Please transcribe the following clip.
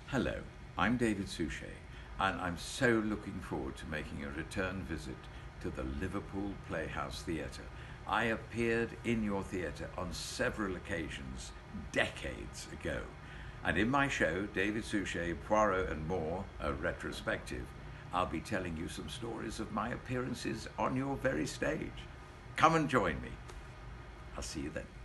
Hello, I'm David Suchet, and I'm so looking forward to making a return visit to the Liverpool Playhouse Theatre. I appeared in your theatre on several occasions decades ago, and in my show, David Suchet, Poirot and More, a retrospective, I'll be telling you some stories of my appearances on your very stage. Come and join me. I'll see you then.